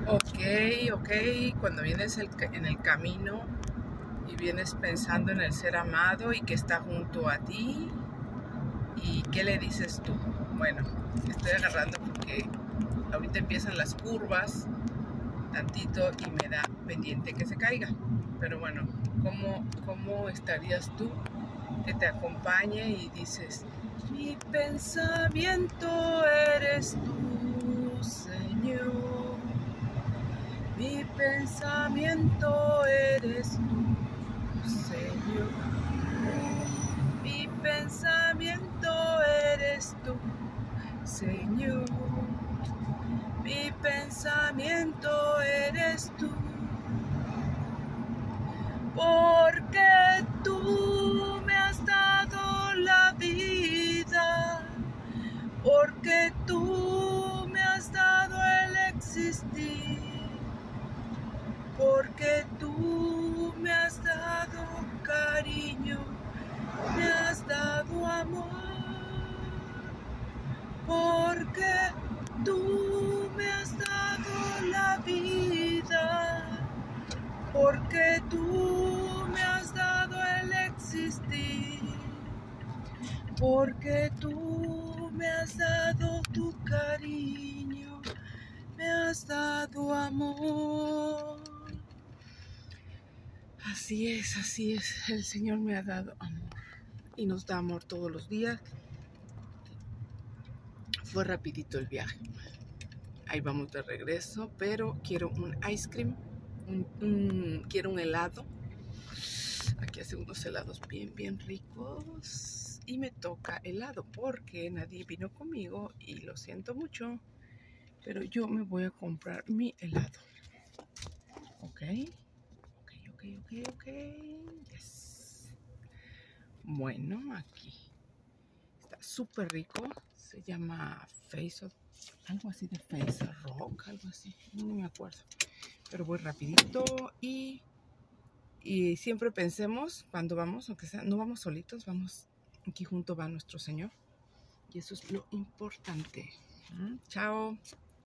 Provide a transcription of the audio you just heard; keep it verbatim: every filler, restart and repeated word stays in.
Ok, ok, cuando vienes el ca- en el camino y vienes pensando en el ser amado y que está junto a ti, ¿y qué le dices tú? Bueno, me estoy agarrando porque ahorita empiezan las curvas tantito y me da pendiente que se caiga. Pero bueno, ¿cómo, cómo estarías tú que te acompañe y dices, mi pensamiento eres tú, Señor? Mi pensamiento eres tú, Señor. Mi pensamiento eres tú, Señor. Mi pensamiento eres tú. Porque tú me has dado la vida. Porque tú me has dado el existir. Porque tú me has dado cariño, me has dado amor. Porque tú me has dado la vida. Porque tú me has dado el existir. Porque tú me has dado tu cariño, me has dado amor. Así es, así es, el Señor me ha dado amor y nos da amor todos los días. Fue rapidito el viaje, ahí vamos de regreso, pero quiero un ice cream, un, un, quiero un helado. Aquí hace unos helados bien, bien ricos y me toca helado porque nadie vino conmigo y lo siento mucho, pero yo me voy a comprar mi helado. Ok, ok, ok, ok, ok, yes. Bueno, aquí está súper rico, se llama Face of, algo así de Face Rock, algo así, no me acuerdo, pero voy rapidito y, y siempre pensemos cuando vamos, aunque sea, no vamos solitos, vamos, aquí junto va nuestro Señor y eso es lo importante. ¿Mm? Chao.